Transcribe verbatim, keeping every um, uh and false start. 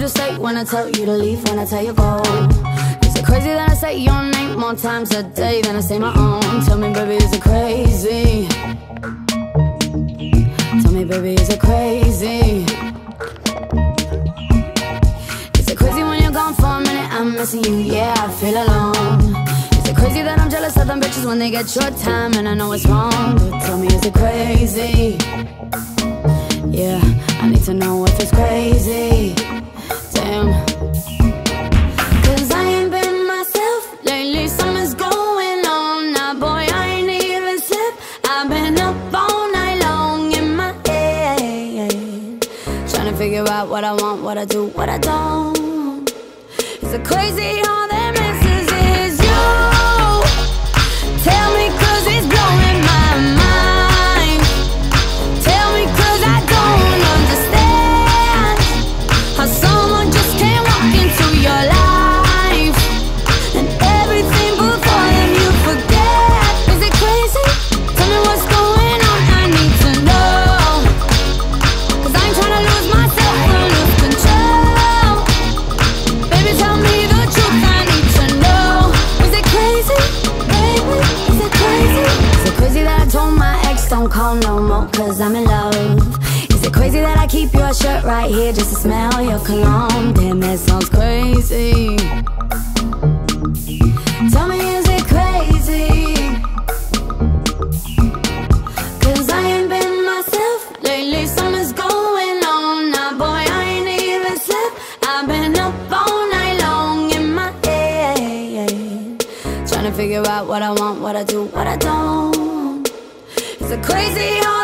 to stay when I tell you to leave, when I tell you go? Is it crazy that I say your name more times a day than I say my own? Tell me, baby, is it crazy? Tell me, baby, is it crazy? Is it crazy when you're gone for a minute? I'm missing you, yeah, I feel alone. Is it crazy that I'm jealous of them bitches when they get your time? And I know it's wrong, but tell me, is it crazy? Yeah, I need to know if it's crazy. Damn. Cause I ain't been myself lately, something's going on. Now boy, I ain't even slept, I've been up all night long in my head, trying to figure out what I want, what I do, what I don't. Is it crazy all that messes is you? Tell me cause it's blowing my mind. Tell me cause I don't understand how someone just can't walk into your life and everything before them you forget. Is it crazy? Tell me what's going on, I need to know. Cause I ain't tryna lose myself or lose control. Baby, tell me the truth, I need to know. Is it crazy? Baby, is it crazy? Is it crazy that I told my ex don't call no more cause I'm in love? Is it crazy that I keep your shirt right here just to smell your cologne? Damn, that sounds crazy. Tell me, is it crazy? Cause I ain't been myself lately, something's going on. Now boy, I ain't even slept, I've been up all night long in my head, trying to figure out what I want, what I do, what I don't. Is it crazy how